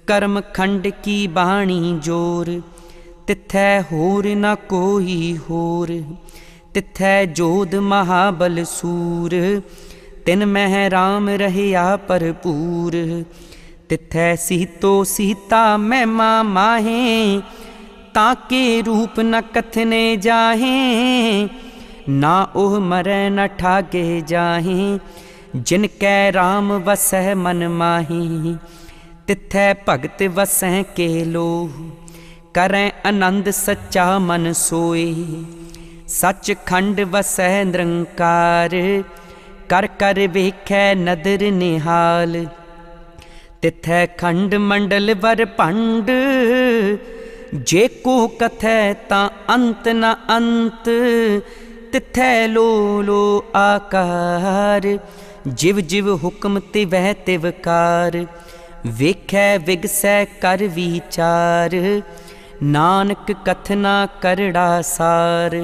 कर्म खंड की बाणी जोर, तिथै होर न कोई होर। तिथै जोध महाबल सूर, तिन मह राम रहिया भरपूर। तिथै सीतो सीता महिमा माहे, ताके रूप न कथने जाहे। ना ओह मरै न ठागे जाहे, जिनकै राम वसै मन माही। तिथै भगत वसै के लोह, करैं आनंद सच्चा मन सोए। सच खंड वसै निरंकार, कर कर वेखै नदर निहाल। तिथै खंड मंडल वर भंड, जे को कथै तां अंत न अंत। तिथै लो लो आकार, जिव जिव हुक्म तिवै तिवकार। वेखै विगसै कर विचार, नानक कथना करड़ा सार।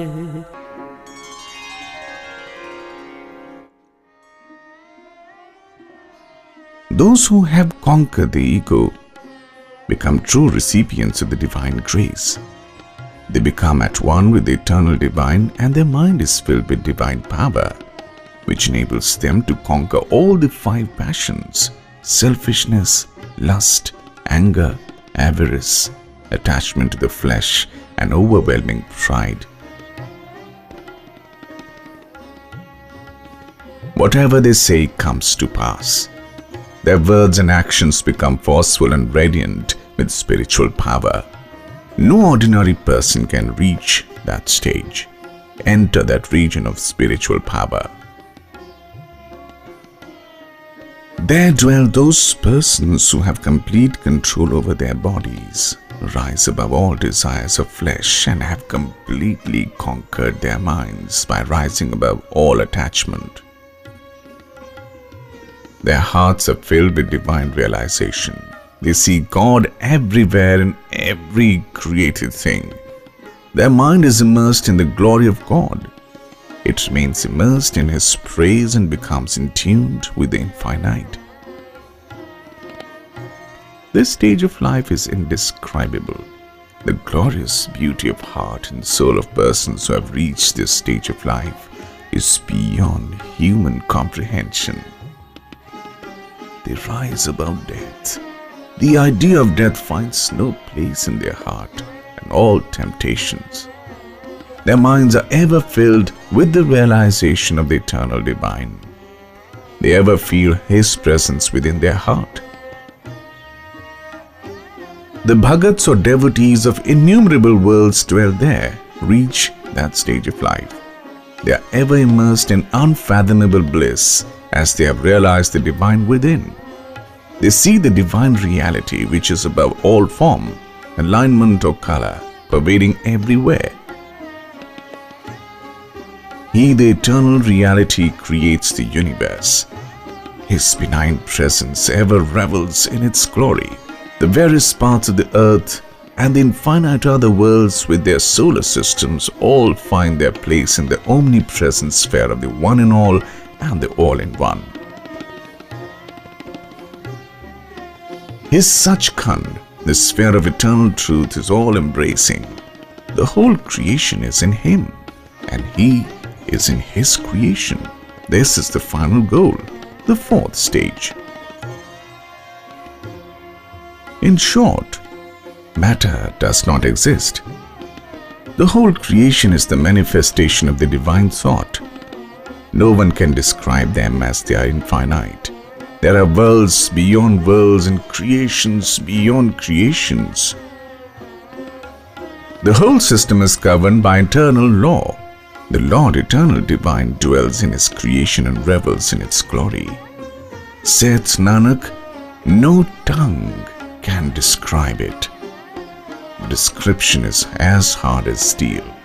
Those who have conquered the ego become true recipients of the divine grace. They become at one with the eternal divine, and their mind is filled with divine power, which enables them to conquer all the 5 passions: selfishness, lust, anger, avarice, attachment to the flesh, and overwhelming pride. Whatever they say comes to pass. Their words and actions become forceful and radiant with spiritual power. No ordinary person can reach that stage, enter that region of spiritual power. There dwell those persons who have complete control over their bodies, rise above all desires of flesh, and have completely conquered their minds by rising above all attachment. Their hearts are filled with divine realization. They see God everywhere in every created thing. Their mind is immersed in the glory of God. It remains immersed in His praise and becomes in tune with the infinite. This stage of life is indescribable. The glorious beauty of heart and soul of persons who have reached this stage of life is beyond human comprehension. They rise above death. The idea of death finds no place in their heart and all temptations. Their minds are ever filled with the realization of the eternal divine. They ever feel His presence within their heart. The bhagats or devotees of innumerable worlds dwell there, reach that stage of life. They are ever immersed in unfathomable bliss as they have realized the divine within. They see the divine reality which is above all form, alignment or color, pervading everywhere. He, the eternal reality, creates the universe. His benign presence ever revels in its glory. The various parts of the earth and the infinite other worlds with their solar systems all find their place in the omnipresent sphere of the one in all and the all-in-one. His Sachkhand, the sphere of eternal truth, is all-embracing. The whole creation is in Him, and He is in His creation. This is the final goal, the 4th stage. In short, matter does not exist. The whole creation is the manifestation of the divine thought. No one can describe them as they are infinite. There are worlds beyond worlds and creations beyond creations. The whole system is governed by eternal law. The Lord Eternal Divine dwells in His creation and revels in its glory. Saith Nanak, no tongue can describe it. The description is as hard as steel.